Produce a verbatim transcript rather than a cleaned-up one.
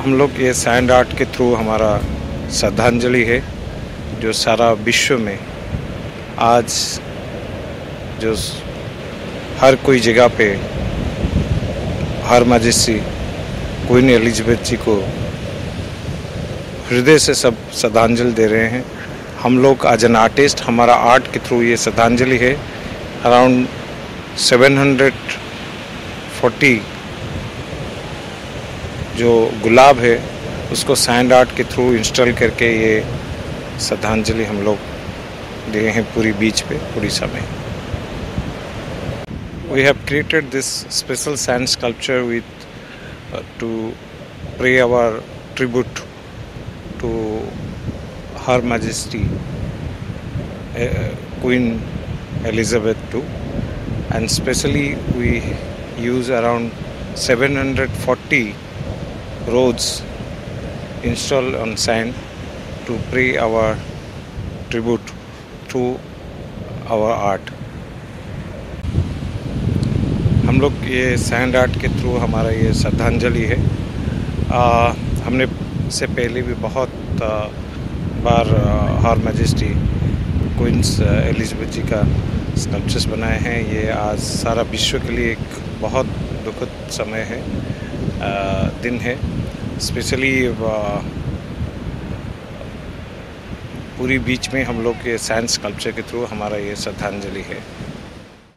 हम लोग ये सैंड आर्ट के थ्रू हमारा श्रद्धांजलि है जो सारा विश्व में आज जो हर कोई जगह पे her majesty queen Elizabeth ji को हृदय से सब श्रद्धांजलि दे रहे हैं। हम लोग एज एन आर्टिस्ट हमारा आर्ट के थ्रू ये श्रद्धांजलि है। अराउंड सेवन हंड्रेड फोर्टी जो गुलाब है उसको सैंड आर्ट के थ्रू इंस्टॉल करके ये श्रद्धांजलि हम लोग दिए हैं पूरी बीच पे उड़ीसा में। We have created this special sand sculpture with uh, to pay our tribute to Her Majesty uh, Queen Elizabeth the Second, and specially we use around seven hundred forty roads installed on sand to pay our tribute to our art. हम लोग ये sand art के through हमारा ये श्रद्धांजलि है। आ, हमने से पहले भी बहुत आ, बार her majesty queens Elizabeth ji का स्कल्पचर्स बनाए हैं। ये आज सारा विश्व के लिए एक बहुत दुखद समय है, आ, दिन है। स्पेशली पूरी बीच में हम लोग के सैंड स्कल्पचर के थ्रू हमारा ये श्रद्धांजलि है।